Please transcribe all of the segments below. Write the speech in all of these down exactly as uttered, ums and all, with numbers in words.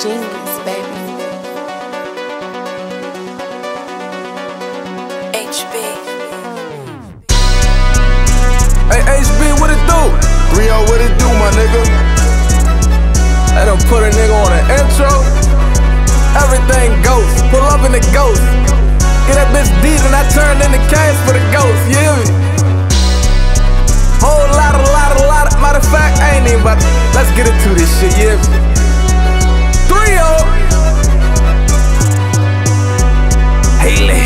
genius, baby. H B. Hey, H B, what it do? three oh, what it do, my nigga? I done put a nigga on an intro. Everything ghost. Pull up in the ghost. Get that bitch deep and I turn in the cash for the ghost. You hear me? Whole lot, a lot, a lot. Matter of fact, I ain't even about to. Let's get into this shit, you hear me? three oh. Haley.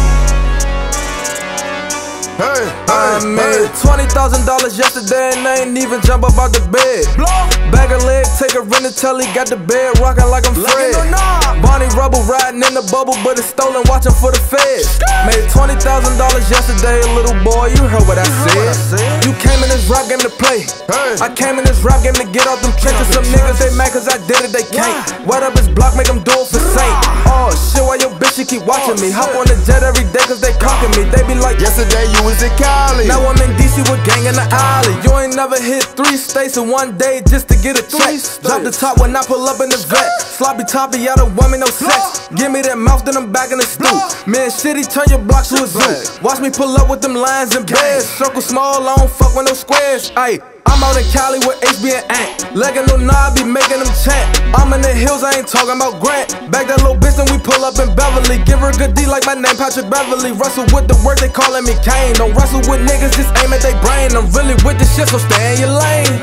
Hey, I hey, made hey. twenty thousand dollars yesterday and I ain't even jump up out the bed. Bag a leg, take a rent until he got the bed rockin' like I'm Fred. Bonnie Rubble riding in the bubble, but it's stolen, watching for the feds. Made twenty thousand dollars yesterday, little boy, you heard what I said. You came in this rap game to play. I came in this rap game to get off them trenches. Some niggas, they mad cause I did it, they can't. Wet up his block, make them do it for Saint. Oh shit, why your bitch, she keep watching me. Hop on the jet every day cause they cocking me. They be like, Yesterday you was in Cali. now I'm in D C with gang in the alley. You ain't never hit three states in one day just to get a check. Drop the top when I pull up in the vet. Sloppy toppy, I don't want me no sex. Give me that mouth, then I'm back in the stew. Man, shitty, turn your block to a zoo. Watch me pull up with them lines and beds. Circle small, I don't fuck with no squares. Ayy, I'm out in Cali with H B and Ant. Leggin' no knob, be making them chant. I'm in the hills, I ain't talking about Grant. Back that little bitch, then we pull up in Beverly. Give her a good D like my name, Patrick Beverly. Wrestle with the word, they calling me Kane. Don't wrestle with niggas, just aim at they brain. I'm really with this shit, so stay in your lane.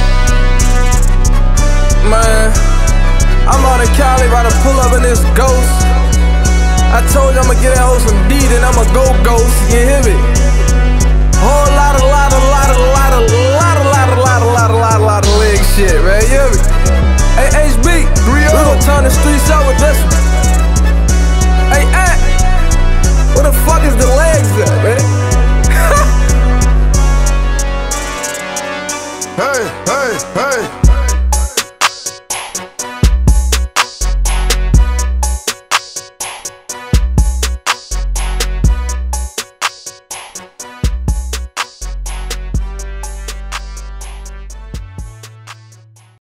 Man, I'm out in Cali, about to pull up in this ghost. I told you I'ma get that hoe some D, then I'ma go ghost. You hear me? Whole lot, a lot, a lot, a lot, a lot, a lot, a lot, a lot, a lot, a lot of leg shit, man. You hear me? Hey, H B, we gon' turn the streets out with this one. Hey, Ant, where the fuck is the legs at, man? Hey, hey, hey.